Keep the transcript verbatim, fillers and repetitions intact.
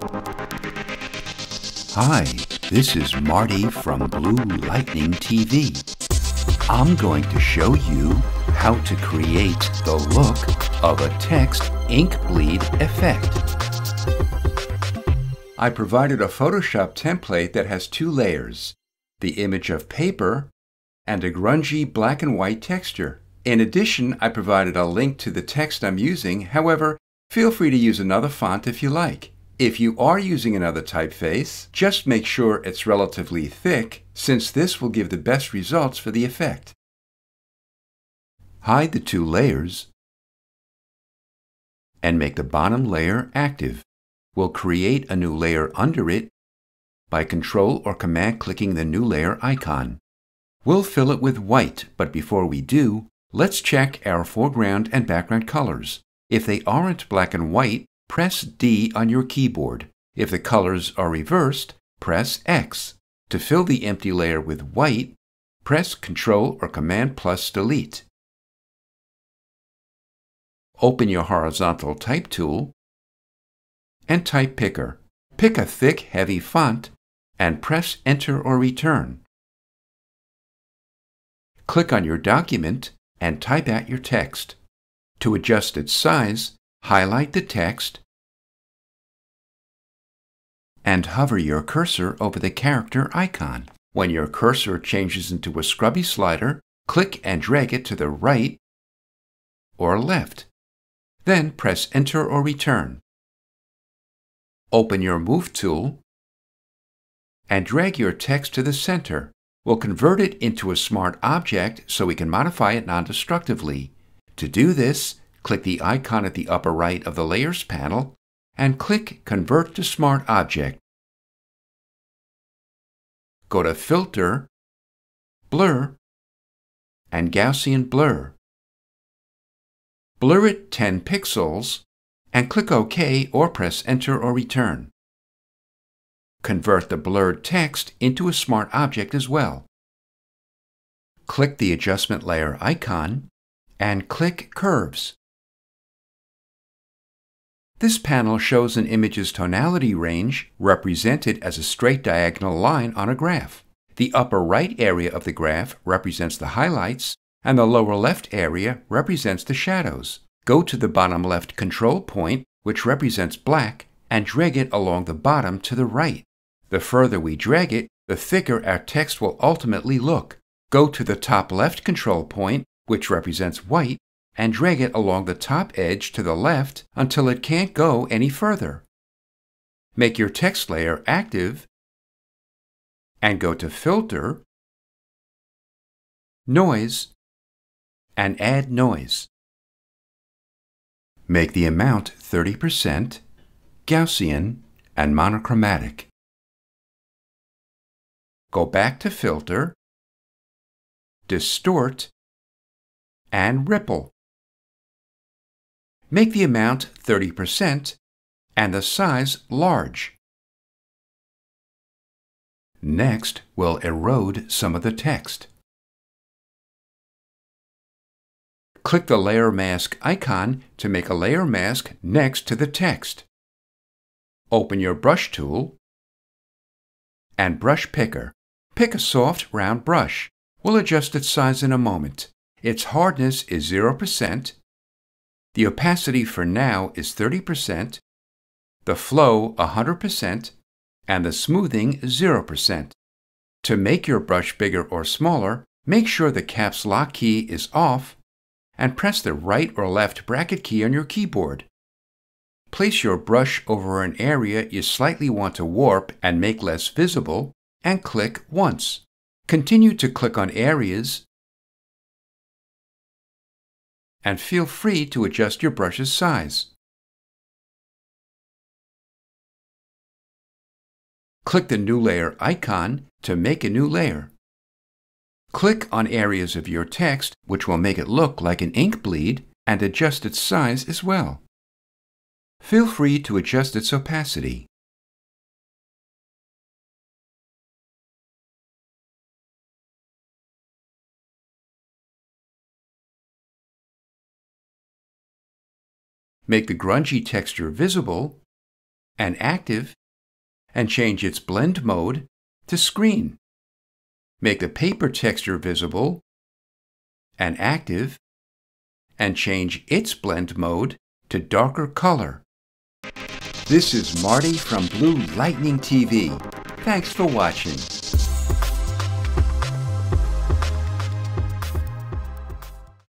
Hi, this is Marty from Blue Lightning T V. I'm going to show you how to create the look of a text ink bleed effect. I provided a Photoshop template that has two layers, the image of paper and a grungy black and white texture. In addition, I provided a link to the text I'm using. However, feel free to use another font if you like. If you are using another typeface, just make sure it's relatively thick, since this will give the best results for the effect. Hide the two layers and make the bottom layer active. We'll create a new layer under it by Control or Command clicking the new layer icon. We'll fill it with white, but before we do, let's check our foreground and background colors. If they aren't black and white, press D on your keyboard. If the colors are reversed, press X. To fill the empty layer with white, press Control or Command plus Delete. Open your horizontal type tool and type Picker. Pick a thick, heavy font and press Enter or Return. Click on your document and type out your text. To adjust its size, highlight the text and hover your cursor over the character icon. When your cursor changes into a scrubby slider, click and drag it to the right or left. Then press Enter or Return. Open your Move tool and drag your text to the center. We'll convert it into a smart object so we can modify it non-destructively. To do this, click the icon at the upper right of the Layers panel and click Convert to Smart Object. Go to Filter, Blur, and Gaussian Blur. Blur it ten pixels and click OK or press Enter or Return. Convert the blurred text into a smart object as well. Click the Adjustment Layer icon and click Curves. This panel shows an image's tonality range represented as a straight diagonal line on a graph. The upper right area of the graph represents the highlights, and the lower left area represents the shadows. Go to the bottom left control point, which represents black, and drag it along the bottom to the right. The further we drag it, the thicker our text will ultimately look. Go to the top left control point, which represents white, and drag it along the top edge to the left until it can't go any further. Make your text layer active and go to Filter, Noise, and Add Noise. Make the amount thirty percent, Gaussian, and monochromatic. Go back to Filter, Distort, and Ripple. Make the amount thirty percent and the size large. Next, we'll erode some of the text. Click the Layer Mask icon to make a layer mask next to the text. Open your Brush tool and Brush Picker. Pick a soft, round brush. We'll adjust its size in a moment. Its hardness is zero percent. The opacity for now is thirty percent. The flow one hundred percent. And the smoothing zero percent. To make your brush bigger or smaller, make sure the Caps Lock key is off and press the right or left bracket key on your keyboard. Place your brush over an area you slightly want to warp and make less visible, and click once. Continue to click on areas and feel free to adjust your brush's size. Click the New Layer icon to make a new layer. Click on areas of your text, which will make it look like an ink bleed, and adjust its size as well. Feel free to adjust its opacity. Make the grungy texture visible and active, and change its blend mode to screen. Make the paper texture visible and active, and change its blend mode to darker color. This is Marty from Blue Lightning T V. Thanks for watching.